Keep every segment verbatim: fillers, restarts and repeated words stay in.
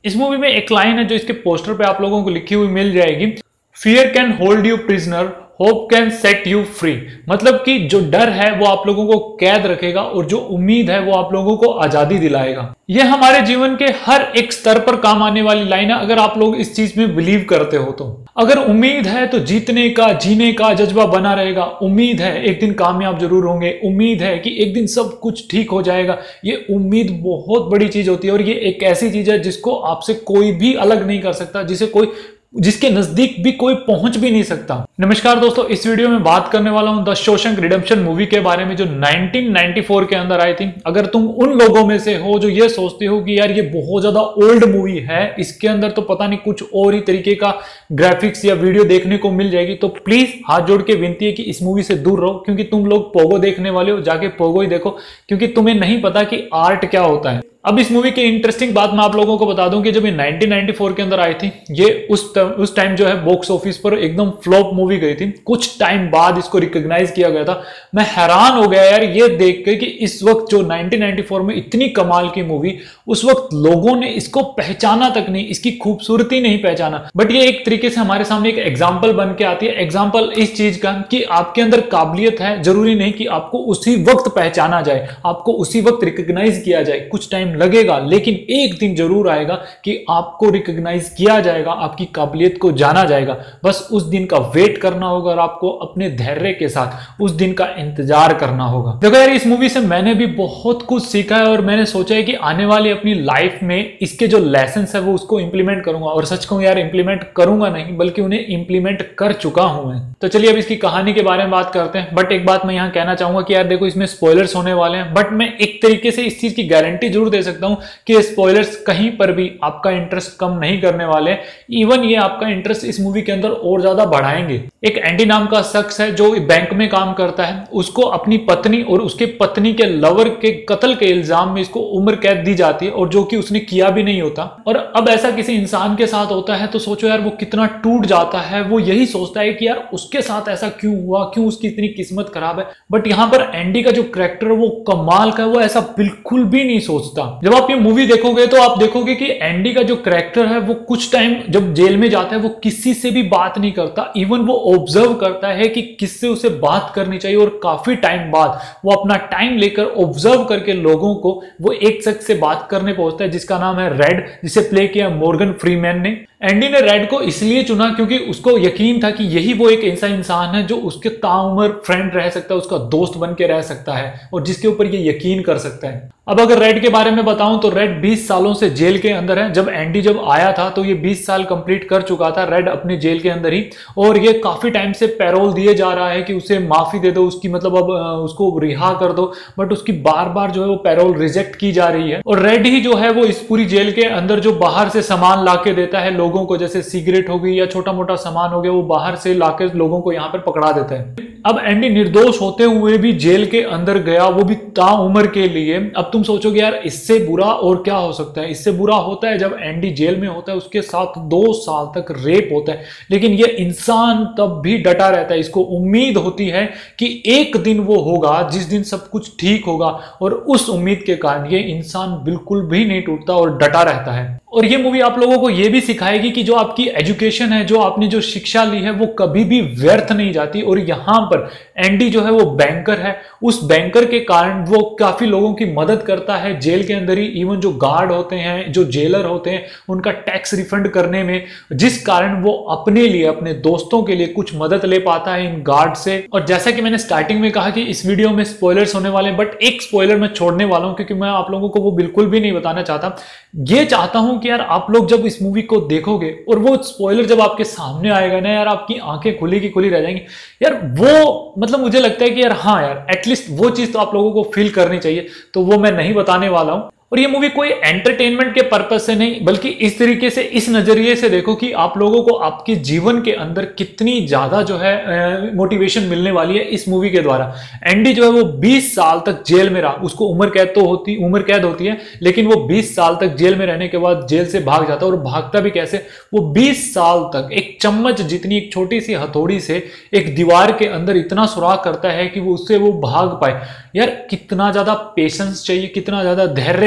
इस मूवी में एक लाइन है जो इसके पोस्टर पे आप लोगों को लिखी हुई मिल जाएगी, fear can hold you prisoner, hope can set you free. मतलब कि जो डर है वो आप लोगों को कैद रखेगा और जो उम्मीद है वो आप लोगों को आजादी दिलाएगा। यह हमारे जीवन के हर एक स्तर पर काम आने वाली लाइन है अगर आप लोग इस चीज में बिलीव करते हो तो। अगर उम्मीद है तो जीतने का, जीने का जज्बा बना रहेगा। उम्मीद है एक दिन कामयाब जरूर होंगे। उम्मीद है कि एक दिन सब कुछ ठीक हो जाएगा। ये उम्मीद बहुत बड़ी चीज होती है और ये एक ऐसी चीज है जिसको आपसे कोई भी अलग नहीं कर सकता, जिसे कोई जिसके नजदीक भी कोई पहुंच भी नहीं सकता। नमस्कार दोस्तों, इस वीडियो में बात करने वाला हूं द शॉशैंक रिडेम्पशन मूवी के बारे में जो नाइनटीन नाइंटी फोर के अंदर आई थी। अगर तुम उन लोगों में से हो जो ये सोचते हो कि यार ये बहुत ज्यादा ओल्ड मूवी है, इसके अंदर तो पता नहीं कुछ और ही तरीके का ग्राफिक्स या वीडियो देखने को मिल जाएगी, तो प्लीज हाथ जोड़ के विनती है कि इस मूवी से दूर रहो। क्योंकि तुम लोग पोगो देखने वाले हो, जाके पोगो ही देखो, क्योंकि तुम्हें नहीं पता कि आर्ट क्या होता है। अब इस मूवी की इंटरेस्टिंग बात मैं आप लोगों को बता दूं कि जब ये नाइनटीन नाइंटी फोर के अंदर आई थी, ये उस उस टाइम जो है बॉक्स ऑफिस पर एकदम फ्लॉप मूवी गई थी। कुछ टाइम बाद इसको रिकॉग्नाइज किया गया था। मैं हैरान हो गया यार ये देख के कि इस वक्त जो नाइनटीन नाइंटी फोर में इतनी कमाल की मूवी, उस वक्त लोगों ने इसको पहचाना तक नहीं, इसकी खूबसूरती नहीं पहचाना। बट ये एक तरीके से हमारे सामने एक एग्जाम्पल बन के आती है। एग्जाम्पल इस चीज का कि आपके अंदर काबिलियत है, जरूरी नहीं कि आपको उसी वक्त पहचाना जाए, आपको उसी वक्त रिकॉग्नाइज किया जाए। कुछ टाइम लगेगा लेकिन एक दिन जरूर आएगा कि आपको रिकॉग्नाइज किया जाएगा, आपकी काबिलियत को जाना जाएगा। बस उस दिन का वेट करना होगा और आपको अपने धैर्य के साथ उस दिन का इंतजार करना होगा। देखो यार, इस मूवी से मैंने भी बहुत कुछ सीखा है और मैंने सोचा है कि आने वाली अपनी लाइफ में इसके जो लेसन्स है वो उसको इंप्लीमेंट करूंगा। और सच कहूं यार, इंप्लीमेंट करूंगा नहीं बल्कि उन्हें इंप्लीमेंट कर चुका हूं मैं। तो चलिए अब इसकी कहानी के बारे में बात करते हैं। बट एक बात मैं यहां कहना चाहूंगा कि यार देखो, इसमें स्पॉयलर्स होने वाले हैं, बट मैं एक तरीके से इस चीज की गारंटी जरूर दे सकता हूं कि स्पॉयलर्स कहीं पर भी आपका इंटरेस्ट कम नहीं करने वाले। इवन ये आपका इंटरेस्ट इस मूवी के अंदर और ज्यादा बढ़ाएंगे। एक एंडी नाम का शख्स है जो बैंक में काम करता है। उसको अपनी पत्नी और उसके पत्नी के लवर के कत्ल के इल्जाम में इसको उम्र कैद दी जाती है, और जो कि उसने किया भी नहीं होता। और अब ऐसा किसी इंसान के साथ होता है तो सोचो यार वो कितना टूट जाता है। वो यही सोचता है कि यार उसके साथ ऐसा क्यों हुआ, क्यों उसकी इतनी किस्मत खराब है। बट यहां पर एंडी का जो कैरेक्टर है वो कमाल का है, वो ऐसा बिल्कुल भी नहीं सोचता। जब आप ये मूवी देखोगे तो आप देखोगे कि एंडी का जो कैरेक्टर है वो कुछ टाइम जब जेल में जाता है वो किसी से भी बात नहीं करता। इवन वो ऑब्जर्व करता है कि किससे उसे बात करनी चाहिए, और काफी टाइम बाद वो अपना टाइम लेकर ऑब्जर्व करके लोगों को वो एक शख्स से बात करने पहुंचता है जिसका नाम है रेड, जिसे प्ले किया मॉर्गन फ्रीमैन ने। एंडी ने रेड को इसलिए चुना क्योंकि उसको यकीन था कि यही वो एक ऐसा इंसान है जो उसके ताउम्र फ्रेंड रह सकता है, उसका दोस्त बन के रह सकता है और जिसके ऊपर ये यकीन कर सकता है। अब अगर रेड के बारे में बताऊं तो रेड बीस सालों से जेल के अंदर है। जब एंडी जब आया था तो ये बीस साल कंप्लीट कर चुका था रेड अपने जेल के अंदर ही, और ये काफी टाइम से पैरोल दिए जा रहा है कि उसे माफी दे दो, उसकी मतलब अब उसको रिहा कर दो। बट उसकी बार बार जो है वो पैरोल रिजेक्ट की जा रही है। और रेड ही जो है वो इस पूरी जेल के अंदर जो बाहर से सामान लाके देता है लोगों को, जैसे सिगरेट हो गई या छोटा मोटा सामान हो गया, वो बाहर से लाके लोगों को यहाँ पर पकड़ा देता है। अब एंडी निर्दोष होते हुए भी जेल के अंदर गया, वो भी ताउम्र के लिए। अब तुम सोचोगे यार इससे बुरा और क्या हो सकता है। इससे बुरा होता है जब एंडी जेल में होता है, उसके साथ दो साल तक रेप होता है, लेकिन ये इंसान तब भी डटा रहता है। इसको उम्मीद होती है कि एक दिन वो होगा जिस दिन सब कुछ ठीक होगा, और उस उम्मीद के कारण ये इंसान बिल्कुल भी नहीं टूटता और डटा रहता है। और ये मूवी आप लोगों को ये भी सिखाएगी कि जो आपकी एजुकेशन है, जो आपने जो शिक्षा ली है, वो कभी भी व्यर्थ नहीं जाती। और यहां पर एंडी जो है वो बैंकर है। उस बैंकर के कारण वो काफी लोगों की मदद करता है जेल के अंदर ही। इवन जो गार्ड होते हैं, जो जेलर होते हैं, उनका टैक्स रिफंड करने में, जिस कारण वो अपने लिए, अपने दोस्तों के लिए कुछ मदद ले पाता है इन गार्ड से। और जैसा कि मैंने स्टार्टिंग में कहा कि इस वीडियो में स्पॉयलर्स होने वाले हैं, बट एक स्पॉयलर मैं छोड़ने वाला हूं क्योंकि मैं आप लोगों को वो बिल्कुल भी नहीं बताना चाहता। ये चाहता हूं कि यार आप लोग जब इस मूवी को देखोगे और वो स्पॉइलर जब आपके सामने आएगा ना यार, आपकी आंखें खुली की खुली रह जाएंगी यार। वो मतलब मुझे लगता है कि यार हाँ यार, एटलीस्ट वो चीज तो आप लोगों को फील करनी चाहिए। तो वो मैं नहीं बताने वाला हूं। और ये मूवी कोई एंटरटेनमेंट के पर्पस से नहीं, बल्कि इस तरीके से, इस नजरिए से देखो कि आप लोगों को आपके जीवन के अंदर कितनी ज्यादा जो है मोटिवेशन मिलने वाली है इस मूवी के द्वारा। एंडी जो है वो बीस साल तक जेल में रहा। उसको उम्र कैद तो होती उम्र कैद होती है, लेकिन वो बीस साल तक जेल में रहने के बाद जेल से भाग जाता है। और भागता भी कैसे, वो बीस साल तक एक चम्मच जितनी एक छोटी सी हथौड़ी से एक दीवार के अंदर इतना सुराख करता है कि वो उससे वो भाग पाए। यार कितना ज्यादा पेशेंस चाहिए, कितना ज्यादा धैर्य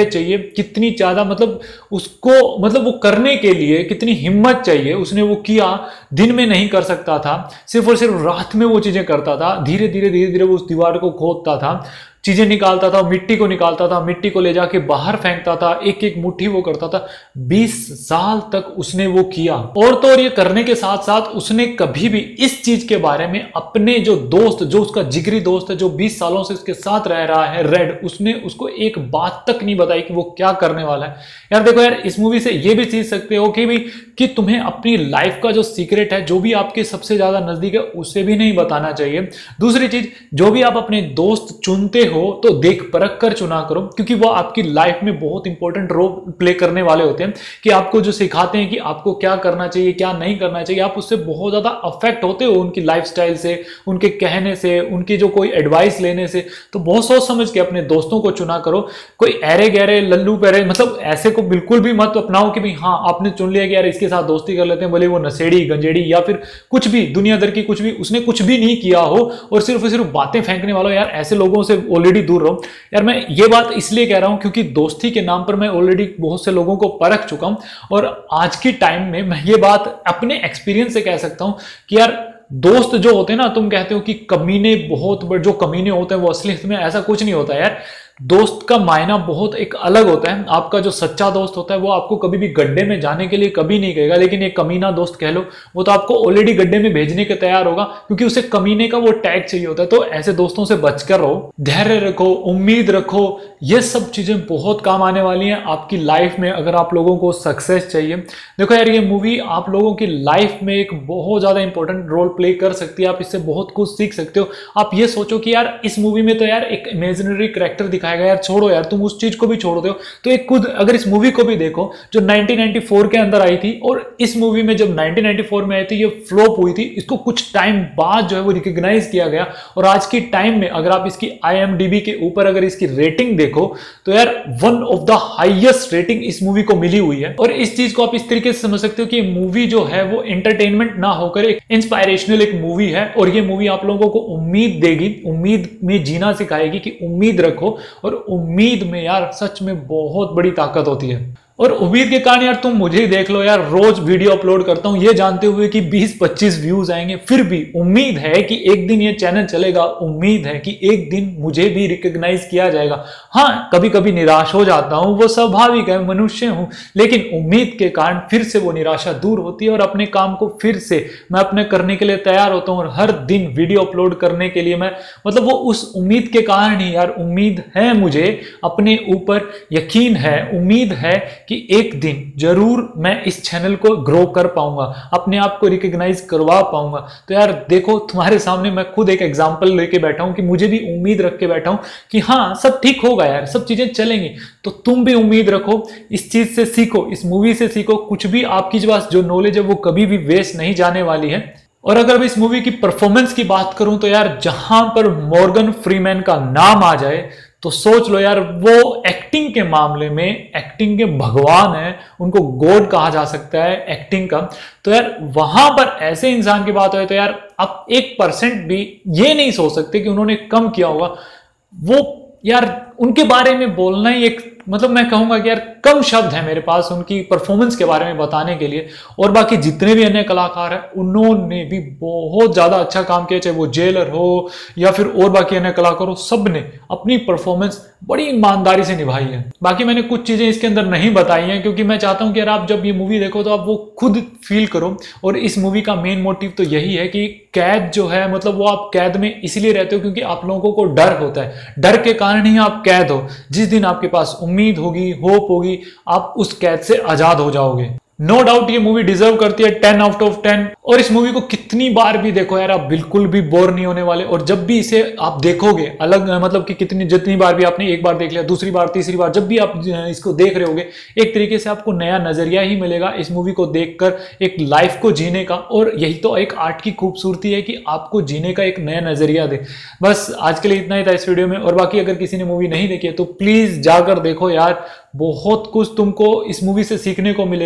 चाहिए, कितनी ज्यादा मतलब उसको मतलब वो करने के लिए कितनी हिम्मत चाहिए, उसने वो किया। दिन में नहीं कर सकता था, सिर्फ और सिर्फ रात में वो चीजें करता था। धीरे धीरे धीरे धीरे वो उस दीवार को खोदता था, चीजें निकालता था, मिट्टी को निकालता था, मिट्टी को ले जाके बाहर फेंकता था, एक एक मुट्ठी वो करता था। बीस साल तक उसने वो किया। और तो और ये करने के साथ साथ उसने कभी भी इस चीज के बारे में अपने जो दोस्त, जो उसका जिगरी दोस्त है, जो बीस सालों से उसके साथ रह रहा है, रेड, उसने उसको एक बात तक नहीं बताई कि वो क्या करने वाला है। यार देखो यार, इस मूवी से ये भी सीख सकते हो कि भाई कि तुम्हें अपनी लाइफ का जो सीक्रेट है, जो भी आपके सबसे ज्यादा नजदीक है, उसे भी नहीं बताना चाहिए। दूसरी चीज, जो भी आप अपने दोस्त चुनते हो तो देख परख कर चुना करो, क्योंकि वो आपकी लाइफ में बहुत इंपॉर्टेंट रोल प्ले करने वाले होते हैं। कि आपको जो सिखाते हैं कि आपको क्या करना चाहिए, क्या नहीं करना चाहिए, आप उससे बहुत ज्यादा अफेक्ट होते हो, उनकी लाइफस्टाइल से, उनके कहने से, उनकी जो कोई एडवाइस लेने से। तो बहुत सोच समझ के अपने दोस्तों को चुना करो। कोई ऐरे गहरे लल्लू पैरे मतलब ऐसे को बिल्कुल भी मत अपनाओ कि भाई हाँ आपने चुन लिया कि यार इसके साथ दोस्ती कर लेते हैं, भले वो नशेड़ी गंजेड़ी या फिर कुछ भी दुनियादार की कुछ भी, उसने कुछ भी नहीं किया हो और सिर्फ सिर्फ बातें फेंकने वाला हो। यार ऐसे लोगों से ऑलरेडी दूर रहो। यार मैं ये बात इसलिए कह रहा हूं क्योंकि दोस्ती के नाम पर मैं ऑलरेडी बहुत से लोगों को परख चुका हूं, और आज की टाइम में मैं ये बात अपने एक्सपीरियंस से कह सकता हूं कि यार दोस्त जो होते हैं ना, तुम कहते हो कि कमीने बहुत बड़े, जो कमीने होते हैं वो असलियत में ऐसा कुछ नहीं होता यार। दोस्त का मायना बहुत एक अलग होता है। आपका जो सच्चा दोस्त होता है वो आपको कभी भी गड्ढे में जाने के लिए कभी नहीं कहेगा, लेकिन एक कमीना दोस्त कह लो, वो तो आपको ऑलरेडी गड्ढे में भेजने के तैयार होगा, क्योंकि उसे कमीने का वो टैग चाहिए होता है। तो ऐसे दोस्तों से बचकर रहो, धैर्य रखो, उम्मीद रखो। ये सब चीजें बहुत काम आने वाली हैं आपकी लाइफ में, अगर आप लोगों को सक्सेस चाहिए। देखो यार, ये मूवी आप लोगों की लाइफ में एक बहुत ज्यादा इंपॉर्टेंट रोल प्ले कर सकती है। आप इससे बहुत कुछ सीख सकते हो। आप ये सोचो कि यार इस मूवी में तो यार एक इमेजिनरी कैरेक्टर दिखाया गया, यार छोड़ो यार, तुम उस चीज को भी छोड़ दो। तो एक खुद अगर इस मूवी को भी देखो जो नाइनटीन नाइंटी फोर के अंदर आई थी, और इस मूवी में जब नाइनटीन नाइंटी फोर में आई थी ये फ्लॉप हुई थी, इसको कुछ टाइम बाद जो है वो रिकॉग्नाइज किया गया। और आज की टाइम में अगर आप इसकी आई एम डी बी के ऊपर अगर इसकी रेटिंग देखो तो यार one of the highest rating इस मूवी को मिली हुई है। और इस चीज को आप इस तरीके से समझ सकते हो कि मूवी जो है वो एंटरटेनमेंट ना होकर एक इंस्पायरेशनल एक मूवी है, और ये मूवी आप लोगों को उम्मीद देगी, उम्मीद में जीना सिखाएगी कि उम्मीद रखो। और उम्मीद में यार सच में बहुत बड़ी ताकत होती है। और उम्मीद के कारण यार तुम मुझे ही देख लो यार, रोज वीडियो अपलोड करता हूं ये जानते हुए कि बीस पच्चीस व्यूज आएंगे, फिर भी उम्मीद है कि एक दिन ये चैनल चलेगा, उम्मीद है कि एक दिन मुझे भी रिकॉग्नाइज किया जाएगा। हाँ, कभी कभी निराश हो जाता हूं, वो स्वाभाविक है, मनुष्य हूं, लेकिन उम्मीद के कारण फिर से वो निराशा दूर होती है और अपने काम को फिर से मैं अपने करने के लिए तैयार होता हूं। और हर दिन वीडियो अपलोड करने के लिए मैं मतलब वो उस उम्मीद के कारण ही यार, उम्मीद है मुझे अपने ऊपर, यकीन है, उम्मीद है कि एक दिन जरूर मैं इस चैनल को ग्रो कर पाऊंगा, अपने आप को रिकॉग्नाइज करवा पाऊंगा। तो यार देखो, तुम्हारे सामने मैं खुद एक एग्जांपल लेके बैठा हूं कि मुझे भी उम्मीद रख के बैठा हूं कि हाँ सब ठीक होगा यार, सब चीजें चलेंगी। तो तुम भी उम्मीद रखो, इस चीज से सीखो, इस मूवी से सीखो। कुछ भी आपकी पास जो नॉलेज है वो कभी भी वेस्ट नहीं जाने वाली है। और अगर मैं इस मूवी की परफॉर्मेंस की बात करूं तो यार जहां पर मॉर्गन फ्रीमैन का नाम आ जाए तो सोच लो यार, वो एक्टिंग के मामले में एक्टिंग के भगवान है, उनको गॉड कहा जा सकता है एक्टिंग का। तो यार वहां पर ऐसे इंसान की बात हो तो यार आप एक परसेंट भी ये नहीं सोच सकते कि उन्होंने कम किया होगा। वो यार उनके बारे में बोलना ही एक मतलब मैं कहूंगा कि यार कम शब्द है मेरे पास उनकी परफॉर्मेंस के बारे में बताने के लिए। और बाकी जितने भी अन्य कलाकार हैं उन्होंने भी बहुत ज्यादा अच्छा काम किया, चाहे वो जेलर हो या फिर और बाकी अन्य कलाकार हो, सब ने अपनी परफॉर्मेंस बड़ी ईमानदारी से निभाई है। बाकी मैंने कुछ चीजें इसके अंदर नहीं बताई हैं क्योंकि मैं चाहता हूं कि यार आप जब ये मूवी देखो तो आप वो खुद फील करो। और इस मूवी का मेन मोटिव तो यही है कि कैद जो है मतलब वो आप कैद में इसलिए रहते हो क्योंकि आप लोगों को डर होता है, डर के कारण ही आप कैद हो। जिस दिन आपके पास उम्मीद होगी, होप होगी, आप उस कैद से आजाद हो जाओगे। नो डाउट ये मूवी डिजर्व करती है टेन आउट ऑफ टेन। और इस मूवी को कितनी बार भी देखो यार आप बिल्कुल भी बोर नहीं होने वाले। और जब भी इसे आप देखोगे अलग मतलब कि कितनी जितनी बार भी आपने एक बार देख लिया, दूसरी बार, तीसरी बार, जब भी आप इसको देख रहे होगे एक तरीके से आपको नया नजरिया ही मिलेगा इस मूवी को देखकर, एक लाइफ को जीने का। और यही तो एक आर्ट की खूबसूरती है कि आपको जीने का एक नया नजरिया दे। बस आज के लिए इतना ही था इस वीडियो में। और बाकी अगर किसी ने मूवी नहीं देखी है तो प्लीज जाकर देखो यार, बहुत कुछ तुमको इस मूवी से सीखने को मिलेगा।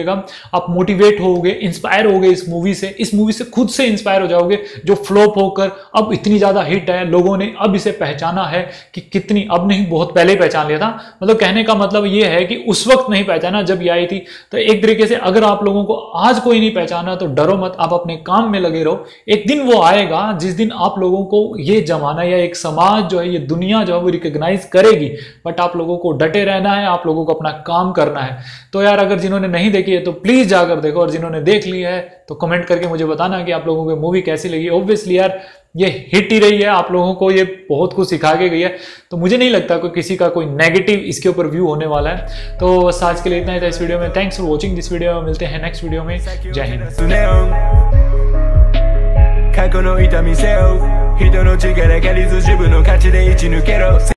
आप मोटिवेट होगे, इंस्पायर होगे इस मूवी से, इस मूवी से खुद से इंस्पायर हो जाओगे, जो फ्लॉप होकर अब इतनी ज्यादा हिट है, लोगों ने अब इसे पहचाना है कि कितनी, अब नहीं बहुत पहले ही पहचान लिया था, मतलब कहने का मतलब ये है कि उस वक्त नहीं पहचाना जब ये आई थी। तो एक तरीके से अगर आप लोगों को आज कोई नहीं पहचाना तो डरो मत, आप अपने काम में लगे रहो। एक दिन वो आएगा जिस दिन आप लोगों को ये जमाना या एक समाज जो है, ये दुनिया जो है वो रिकॉग्नाइज करेगी, बट आप लोगों को डटे रहना है, आप लोगों को अपना काम करना है। तो यार अगर जिन्होंने नहीं देखी है तो प्लीज जाकर देखो, और जिन्होंने देख ली है तो कमेंट करके मुझे बताना कि आप लोगों को मूवी कैसी लगी। ऑब्वियसली यार ये हिट ही रही है, आप लोगों को ये बहुत कुछ सिखा के गई है, तो मुझे नहीं लगता कोई किसी का कोई नेगेटिव इसके ऊपर व्यू होने वाला है। तो बस आज के लिए इतना ही था इस वीडियो में। Thanks for watching this video, मिलते हैं नेक्स्ट वीडियो में। जय हिंद। 過去の痛み背負う人の力借りず自分の価値で生き抜けろ